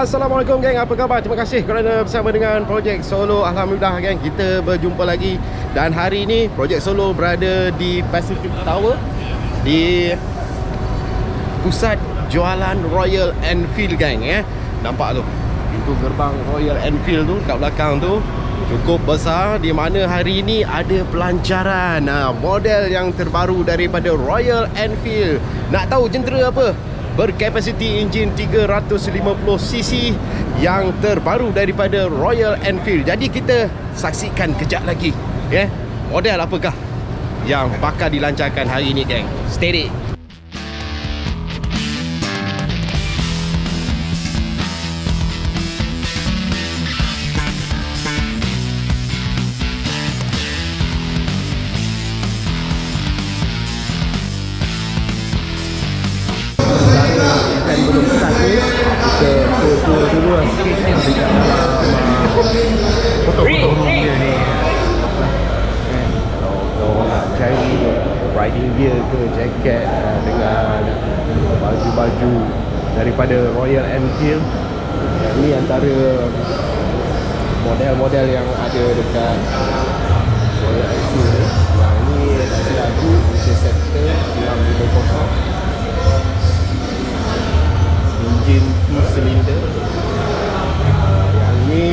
Assalamualaikum geng, apa khabar? Terima kasih kerana bersama dengan Projek Solo. Alhamdulillah geng, kita berjumpa lagi. Dan hari ini Projek Solo berada di Pacific Tower, di pusat jualan Royal Enfield geng. Nampak tu, pintu gerbang Royal Enfield tu kat belakang tu cukup besar, di mana hari ini ada pelancaran model yang terbaru daripada Royal Enfield. Nak tahu jentera apa? Berkapasiti enjin 350cc yang terbaru daripada Royal Enfield. Jadi kita saksikan kejap lagi model apakah yang bakal dilancarkan hari ini geng. Steady. Belum start ni, kita tour dulu lah sikit dekat dalam potong-potong dia ni. Kalau korang nak cari riding gear ke jaket dengan baju-baju daripada Royal Enfield, ni antara model-model yang ada dekat Royal Enfield ni. Yang ni ada lagu Interceptor 650, enjin 2 silinder. Yang ni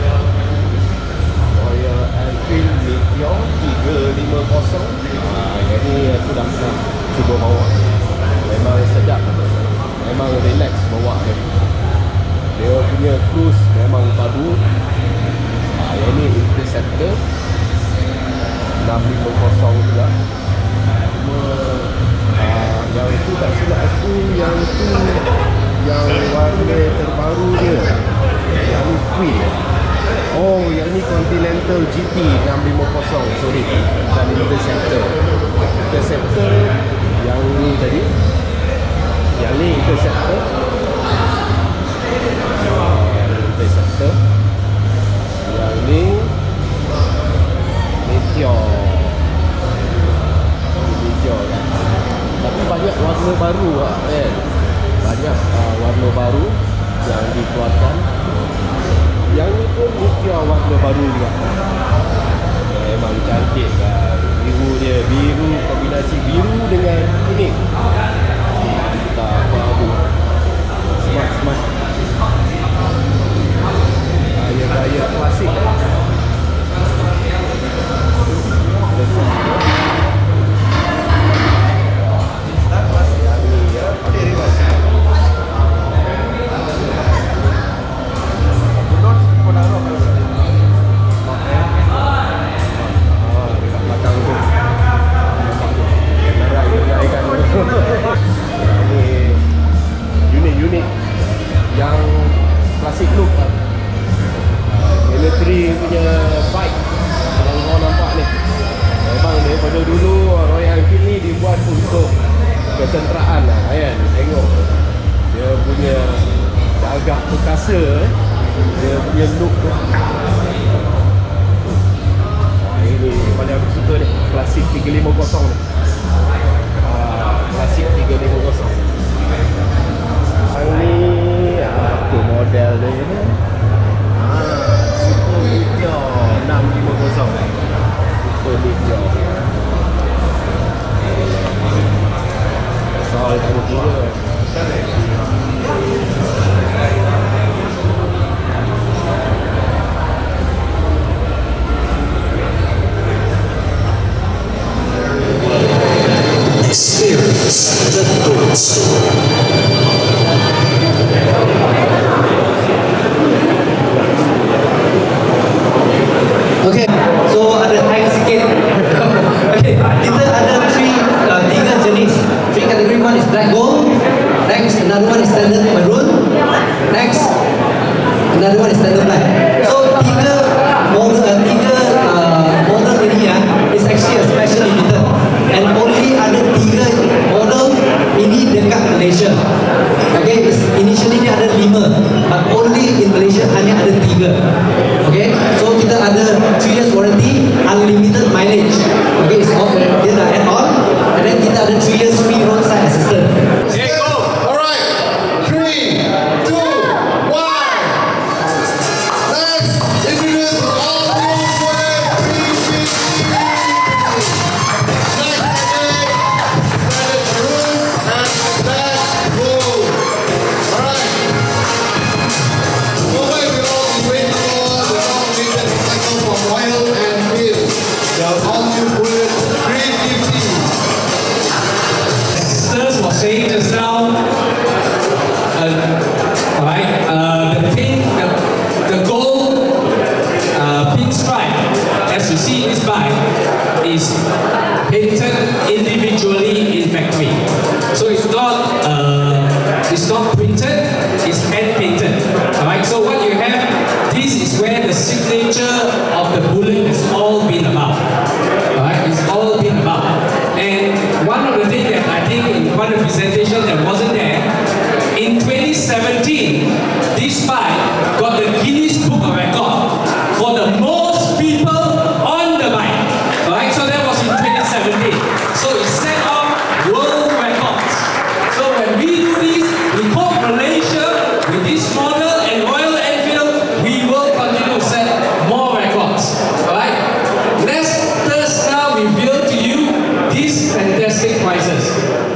Royal Enfield Meteor 350. Yang ni aku dah pernah cuba bawa, memang sedap, memang relax bawa dia. Dia punya cruise memang padu. Yang ni Interceptor 650 juga. Cuma yang tu tak silap aku, yang tu yang warna terbaru dia, yang ni Queen. Oh, yang ni Continental GT 650. Sorry, bukan Interceptor. Interceptor yang ni tadi, yang ni Interceptor. Interceptor. Yang ni Meteor. Meteor kan. Tapi banyak warna baru kan. Banyak warna baru yang dikeluarkan. Yang ni pun Meteor warna baru juga. Memang cantik kan. Biru dia, biru, kombinasi biru dengan kuning. Kita baru smart. Gaya-gaya klasik. Unik yang klasik look military punya bike. Kalau kau nampak ni, memang daripada dulu Royal Enfield ni dibuat untuk ketenteraan lah kan. Tengok dia punya agak perkasa, dia punya look tu. Ini paling aku suka ni, klasik 350 ni. Klasik 350. Yang ni apa model dia ni? Super Meteor 650. Super Meteor. Soal kamu kira. Experience the good story. Okay, so ada hang sikit. Okay, kita ada tiga jenis. Three category. One is black gold. Next, another one is standard maroon. Next, another one is standard black. So tiga model ini is actually a special limited, and only ada tiga model ini dekat Malaysia. painted individually in factory. So it's not printed, it's hand painted. Alright, so what you have, this is where the signature of the bullet has all been about. Alright, it's all been about. And one of the things that I think in one of the presentations that wasn't there, in 2017, this bike got the Guinness Book of Record for the most people on the bike. Alright, so that was in 2017. So it set off world records. So when we do this, we hope Malaysia, with this model and Royal Enfield, we will continue to set more records. Alright, let us now reveal to you these fantastic prizes.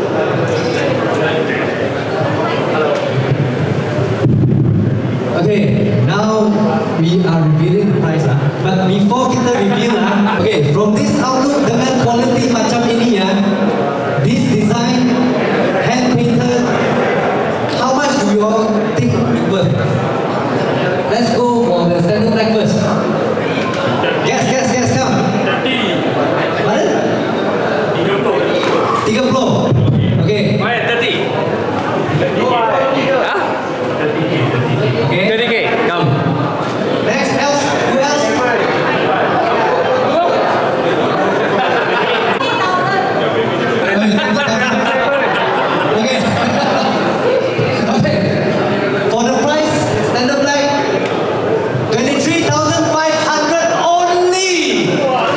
Okay, now we are revealing the price but before kita reveal okay, from this outlook dengan quality macam ini this design hand painted, how much do you all think it worth? Let's go for the standard black first. Guess, come. Pardon? 30. Okay. Why 30? Okay. 30K, come. Next, else, who else? Okay. Okay. For the price, standard black, 23,500 only.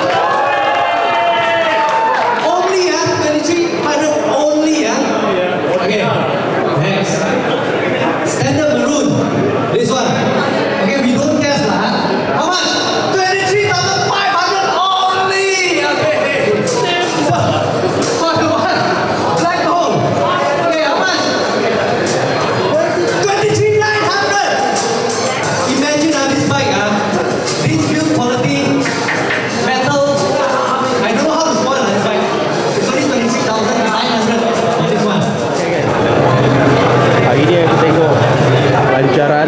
Only, 23,500 only, Okay. Next. Standard maroon. This one. Okay, we don't guess How much? 23,500 only. Okay. For the one, black gold. Okay, how much? 23,900. Imagine this bike, this build quality, metal. I don't know how to spoil this bike. It's only 23,900 for this one. Hari ni aku tengok pelancaran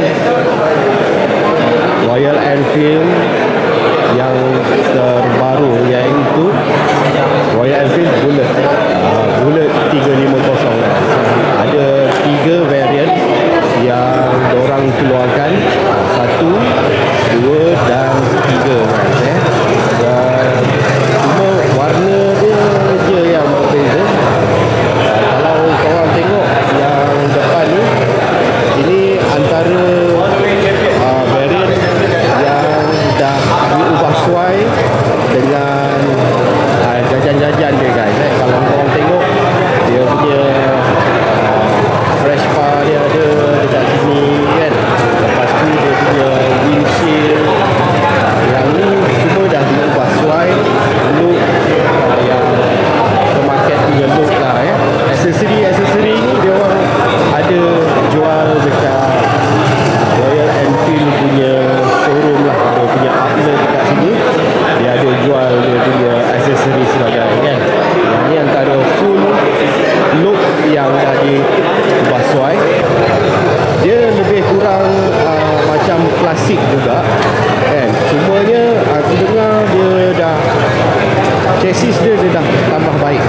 Royal Enfield yang terbaru, iaitu Royal Enfield Bullet Bullet 350. Ada 3 variant yang diorang keluarkan, 1, 2 dan 3 kan, dan cuma warna dia je yang berbeza. Kalau korang tengok yang depan ni, ini antara variant yang dah diubah suai dengan jajan-jajan dia guys. Kalau korang tengok, dia punya fresh bar dia ada dekat sini kan. Lepas tu dia punya windshield, yang ni semua dah diubah suai look yang pemakai punya look lah ya. Aksesori ni dia orang ada jual dekat Royal Enfield punya showroom lah, dia punya outlet dekat sini. Dia ada jual dia punya aksesori sebagainya kan. Yang ni antara full look yang dah diubah suai. Dia lebih kurang macam klasik juga kan. Cumanya aku dengar dia dah chassis dia dah tambah baik.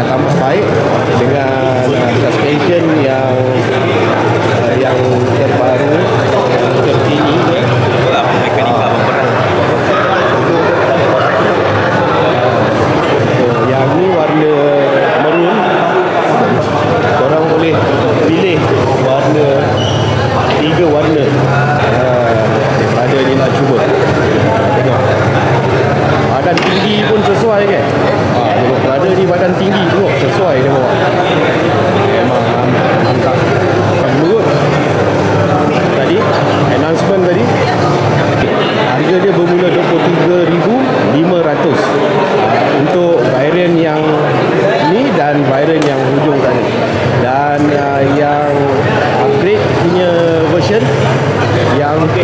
Dengan suspension yang terbaru, yang terkini. Yang ni warna maroon. Korang boleh pilih warna, 3 warna. Ada ni nak cuba. Tengok. Badan tinggi pun sesuai kan. Tengok Prada ni badan tinggi tu sesuai dia bawa. Memang mantap. Menurut tadi announcement tadi, harga dia bermula 23,500 untuk variant yang ni dan variant yang hujung tadi. Dan yang upgrade punya version yang tu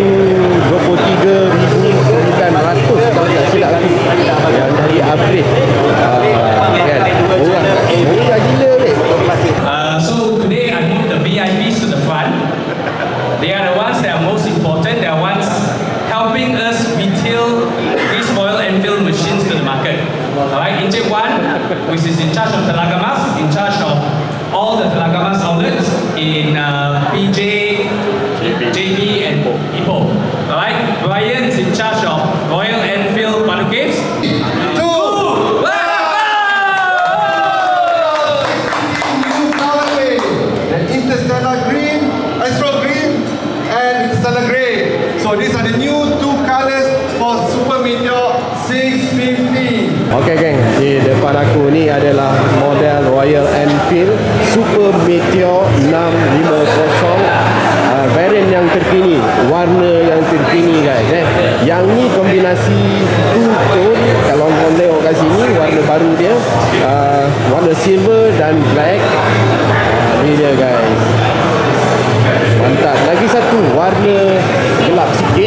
23,900 kalau tak silap aku. Yang dari upgrade kan. Murah gila weh. So today I moved the VIPs to the front. They are the ones that are most important. They are ones helping us retail these Royal Enfield machines to the market. Alright, Encik Wan, which is in charge of Telaga Mas, in charge of all the Telaga Mas outlets in PJ, JB and Ipoh. Alright, Ryan is in charge of Royal Enfield Banu Caves. Interstellar Green, Astro Green, and Interstellar Grey. So these are the new two colors for Super Meteor 650. Okey geng, di depan aku ni adalah model Royal Enfield Super Meteor 650, variant yang terkini, warna yang terkini guys. Yang ni kombinasi two tone. Kalau korang tengok kat sini, warna baru dia, warna silver dan black. Ni dia guys, mantap. Lagi satu warna gelap sikit,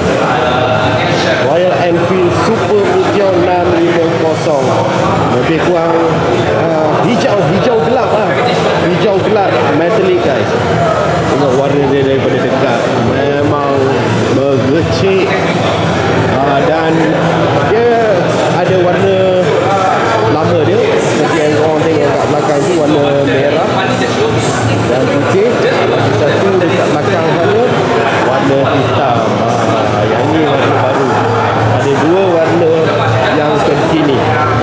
Royal Enfield Super Meteor 650, lebih kurang hijau gelap lah, hijau gelap metallic guys. Tengok warna dia daripada dekat, memang mengecek, dan dia ada warna lama dia seperti yang korang tengok kat belakang tu, warna merah dan putih. Lagi satu dekat belakang sana warna hitam. Yang ni warna baru. Ada dua warna yang terkini.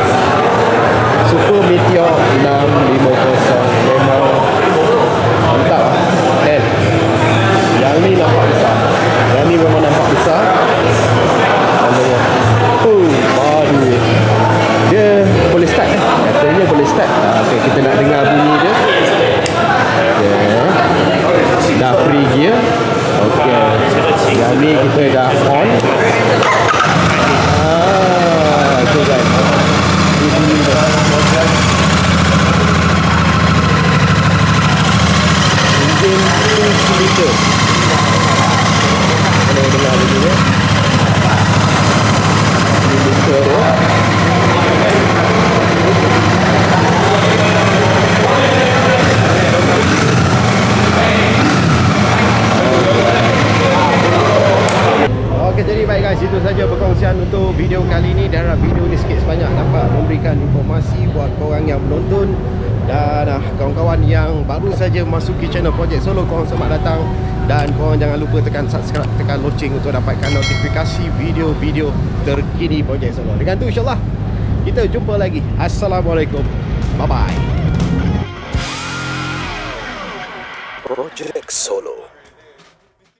Super Meteor 650 memang mantap lah. Yang ni nampak besar. Yang ni memang nampak besar. Baru dia boleh start katanya boleh start. Okay, kita nak dengar bunyi dia. Dah free gear. Okey, yang ni kita dah on. Tu guys, ini bunyi dia. Engine 2 liter. Kalau dengar bunyi dia, 2 liter dia. Okey, jadi baik guys, itu saja perkongsian untuk video kali ini. Dan video ni sikit sebanyak dapat memberikan informasi buat korang yang menonton. Dan kawan-kawan yang baru saja masuki channel Project Solo, korang selamat datang. Dan korang jangan lupa tekan subscribe, tekan loceng untuk dapatkan notifikasi video-video terkini Project Solo. Dengan tu insyaAllah kita jumpa lagi. Assalamualaikum. Bye-bye. Project Solo.